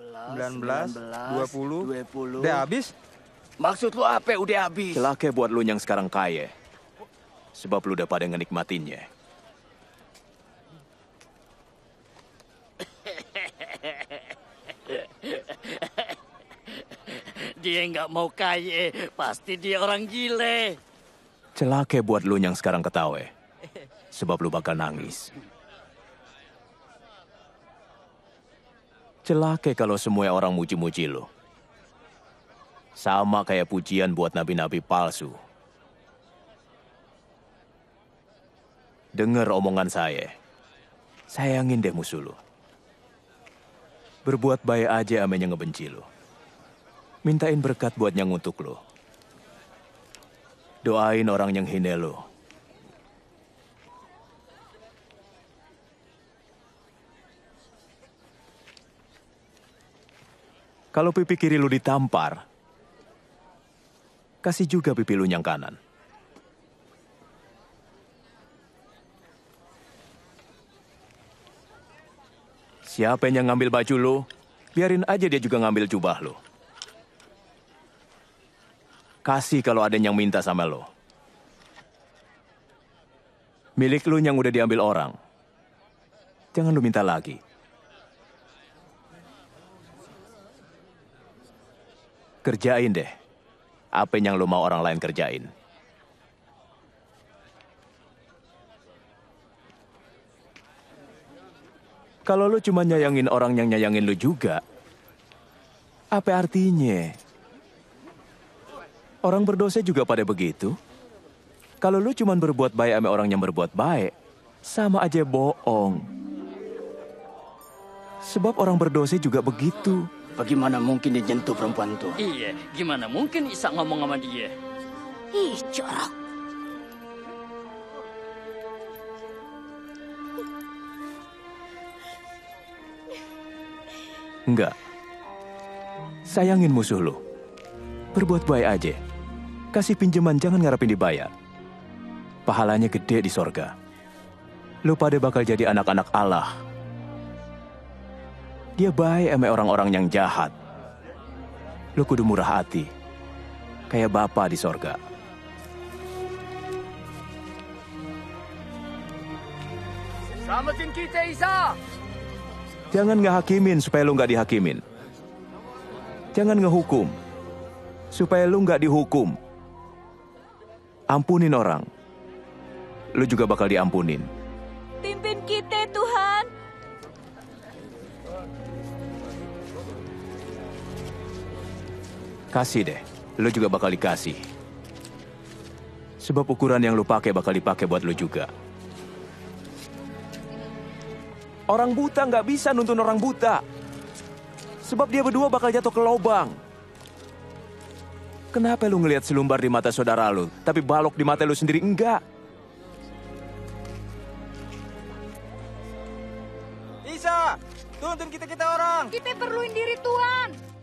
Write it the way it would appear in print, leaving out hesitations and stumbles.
19, 20. Udah habis? Maksud lu apa udah habis? Celaka buat lu yang sekarang kaya. Sebab lu udah pada ngenikmatinnya. Dia nggak mau kaya, pasti dia orang gile. Celaka buat lu yang sekarang ketawa. Sebab lu bakal nangis. Celaka kalau semua orang muji-muji lu. Sama kayak pujian buat nabi-nabi palsu. Dengar omongan saya. Sayangin deh musuh lu. Berbuat baik aja ame yang ngebenci lu. Mintain berkat buat yang ngutuk lu. Doain orang yang hina lu. Kalau pipi kiri lu ditampar, kasih juga pipi lu yang kanan. Siapa yang ngambil baju lu, biarin aja dia juga ngambil jubah lu. Kasih kalau ada yang minta sama lu. Milik lu yang udah diambil orang, jangan lu minta lagi. Kerjain deh apa yang lu mau orang lain kerjain. Kalau lu cuma nyayangin orang yang nyayangin lu juga, apa artinya? Orang berdosa juga pada begitu. Kalau lu cuma berbuat baik sama orang yang berbuat baik, sama aja bohong. Sebab orang berdosa juga begitu. Bagaimana mungkin dia nyentuh perempuan itu? Iya, gimana mungkin Isa ngomong sama dia? Ih, jorok. Enggak. Sayangin musuh lu. Berbuat baik aja. Kasih pinjaman jangan ngarepin dibayar. Pahalanya gede di sorga. Lu pada bakal jadi anak-anak Allah. Dia baik sama orang-orang yang jahat. Lu kudu murah hati. Kayak Bapa di sorga. Selamatin kita, Isa! Jangan ngehakimin supaya lu nggak dihakimin. Jangan ngehukum supaya lu nggak dihukum. Ampunin orang. Lu juga bakal diampunin. Pimpin kita, Tuhan. Kasih deh, lu juga bakal dikasih. Sebab ukuran yang lu pakai bakal dipakai buat lu juga. Orang buta nggak bisa nuntun orang buta. Sebab dia berdua bakal jatuh ke lubang. Kenapa lu ngelihat selumbar di mata saudara lu, tapi balok di mata lu sendiri enggak? Isa, tuntun kita orang. Kita perluin diri Tuhan.